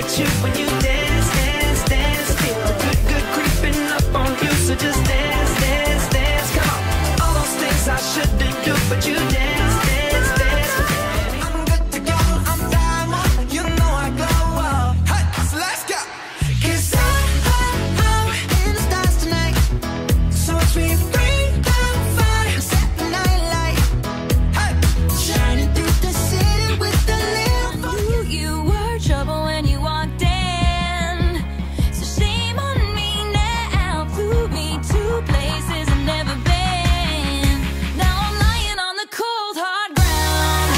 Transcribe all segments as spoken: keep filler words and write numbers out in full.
at you when you dance, dance, dance. Feel the good, good creeping up on you, so just dance, dance, dance. Come on, all those things I shouldn't do, but you dance, dance, dance. I'm good to go, I'm diamond, you know I glow up. Hey, so let's go. 'Cause I, I, I'm in the stars tonight, so watch me bring the fire, set the night light. Hey, shining through the city with the little. You, you were trouble when you walked in, so shame on me now. Flew me to places I've never been. Now I'm lying on the cold hard ground.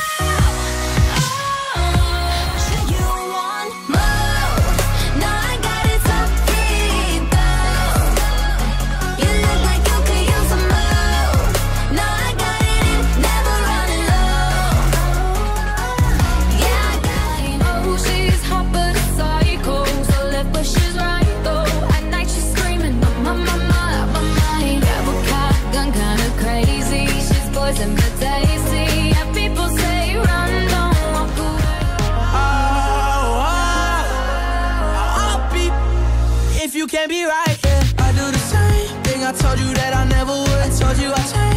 Oh, should you want more? Now I got it so deep down. You look like you could use some more. Now I got it in, never running low. Yeah, I got it. Oh, she's hot but a psycho, so left but she's right though. At night she's screaming, oh my, my, my, my mind. Grab a cop gun, kinda crazy. She's poison but tasty. Yeah, people say run, don't walk away. Oh, oh, I'll be if you can't be right. Yeah, I do the same thing I told you that I never would. I told you I changed.